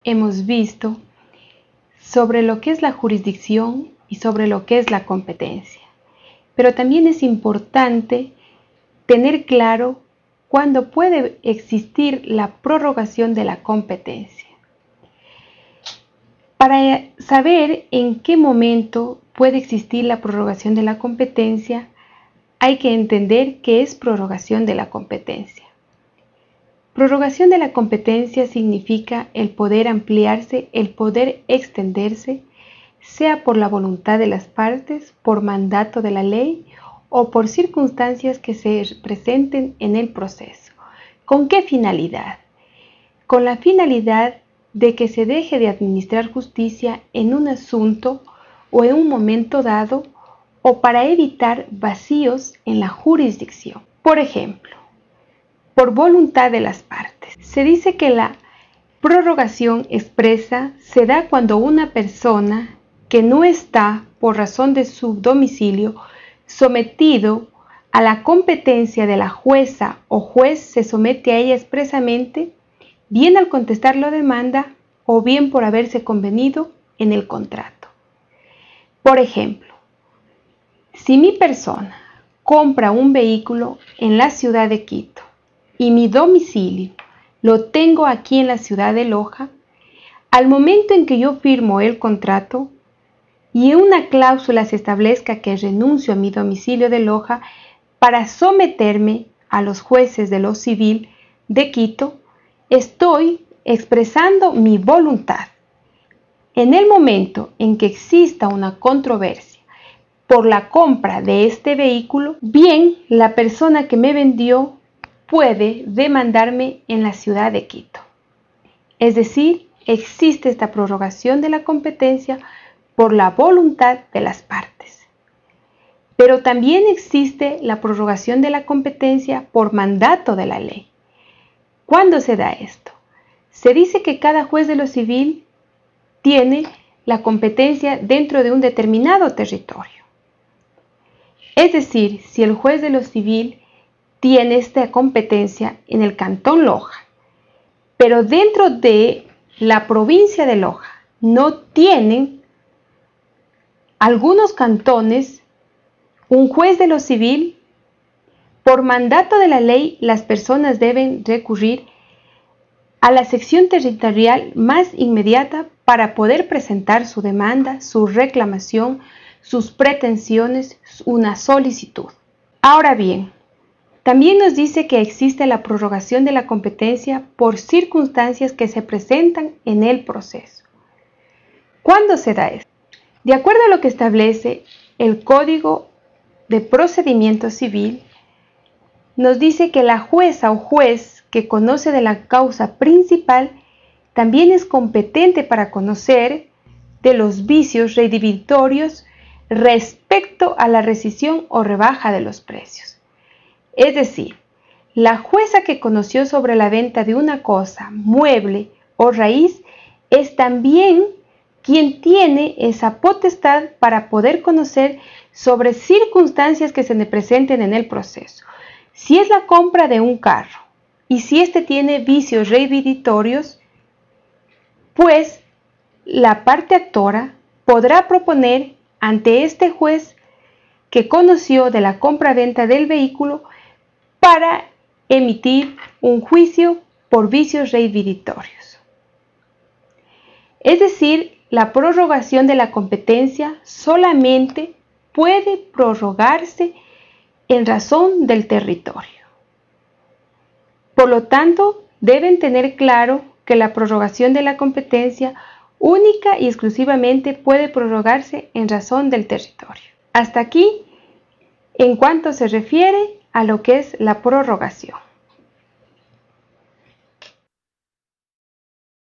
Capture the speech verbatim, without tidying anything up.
hemos visto sobre lo que es la jurisdicción y sobre lo que es la competencia. Pero también es importante tener claro cuándo puede existir la prorrogación de la competencia. Para saber en qué momento puede existir la prorrogación de la competencia, hay que entender qué es prorrogación de la competencia. Prorrogación de la competencia significa el poder ampliarse, el poder extenderse, sea por la voluntad de las partes, por mandato de la ley o por circunstancias que se presenten en el proceso. ¿Con qué finalidad? Con la finalidad de que se deje de administrar justicia en un asunto o en un momento dado o para evitar vacíos en la jurisdicción. Por ejemplo, por voluntad de las partes. Se dice que la prorrogación expresa se da cuando una persona que no está, por razón de su domicilio, sometido a la competencia de la jueza o juez se somete a ella expresamente, bien al contestar la demanda o bien por haberse convenido en el contrato. Por ejemplo, si mi persona compra un vehículo en la ciudad de Quito y mi domicilio lo tengo aquí en la ciudad de Loja, al momento en que yo firmo el contrato y en una cláusula se establezca que renuncio a mi domicilio de Loja para someterme a los jueces de lo civil de Quito, estoy expresando mi voluntad. En el momento en que exista una controversia por la compra de este vehículo, bien la persona que me vendió puede demandarme en la ciudad de Quito. Es decir, existe esta prorrogación de la competencia por la voluntad de las partes. Pero también existe la prorrogación de la competencia por mandato de la ley. ¿Cuándo se da esto? Se dice que cada juez de lo civil tiene la competencia dentro de un determinado territorio. Es decir, si el juez de lo civil tiene esta competencia en el cantón Loja, pero dentro de la provincia de Loja no tienen algunos cantones un juez de lo civil, por mandato de la ley las personas deben recurrir a la sección territorial más inmediata para poder presentar su demanda, su reclamación, sus pretensiones, una solicitud. Ahora bien, también nos dice que existe la prorrogación de la competencia por circunstancias que se presentan en el proceso. ¿Cuándo se da esto? De acuerdo a lo que establece el Código de Procedimiento Civil, nos dice que la jueza o juez que conoce de la causa principal también es competente para conocer de los vicios redimitorios respecto a la rescisión o rebaja de los precios. Es decir, la jueza que conoció sobre la venta de una cosa, mueble o raíz, es también quien tiene esa potestad para poder conocer sobre circunstancias que se le presenten en el proceso. Si es la compra de un carro y si éste tiene vicios reivindicatorios, pues la parte actora podrá proponer ante este juez que conoció de la compra-venta del vehículo para emitir un juicio por vicios reivindicatorios. Es decir, la prorrogación de la competencia solamente puede prorrogarse en razón del territorio. Por lo tanto, deben tener claro que la prorrogación de la competencia única y exclusivamente puede prorrogarse en razón del territorio. Hasta aquí, en cuanto se refiere a lo que es la prorrogación.